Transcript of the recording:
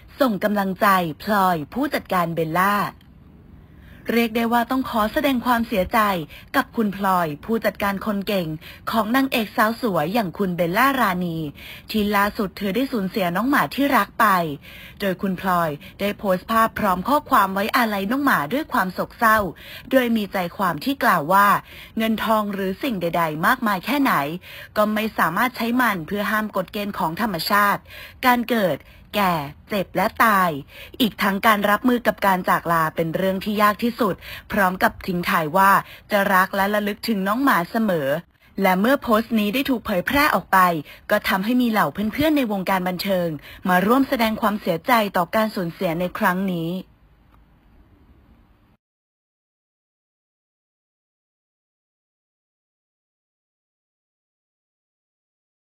ส่งกำลังใจพลอยผู้จัดการเบลล่าเรียกได้ว่าต้องขอแสดงความเสียใจกับคุณพลอยผู้จัดการคนเก่งของนางเอกสาวสวยอย่างคุณเบลล่ารานีที่ล่าสุดเธอได้สูญเสียน้องหมาที่รักไปโดยคุณพลอยได้โพสต์ภาพพร้อมข้อความไว้อาลัยน้องหมาด้วยความโศกเศร้าโดยมีใจความที่กล่าวว่าเงินทองหรือสิ่งใดๆมากมายแค่ไหนก็ไม่สามารถใช้มันเพื่อห้ามกฎเกณฑ์ของธรรมชาติการเกิดแก่เจ็บและตายอีกทั้งการรับมือกับการจากลาเป็นเรื่องที่ยากที่สุดพร้อมกับทิ้งท้ายว่าจะรักและระลึกถึงน้องหมาเสมอและเมื่อโพสต์นี้ได้ถูกเผยแพร่ออกไปก็ทำให้มีเหล่าเพื่อนๆในวงการบันเทิงมาร่วมแสดงความเสียใจต่อการสูญเสียในครั้งนี้